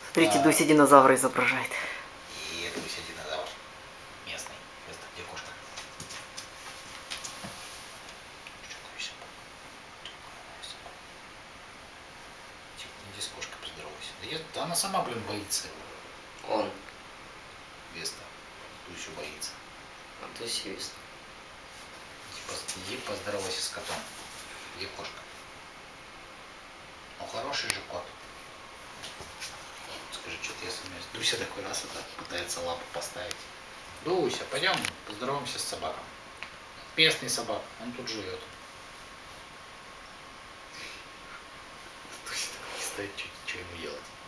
Смотрите, Дуся динозавра изображает. И Дуся динозавр. Местный. Это где кошка? Иди с кошкой поздоровайся. Да она сама, блин, боится его. Он. Веста. Дусю боится. А Дуся Веста. Иди поздоровайся с котом. Где кошка? Ну хороший же кот. Скажи, что-то я сомневаюсь. Дуся такой раз это пытается лапу поставить. Дуся, пойдем поздороваемся с собакой. Местный собак, он тут живет. Дуся не знает, что ему делать.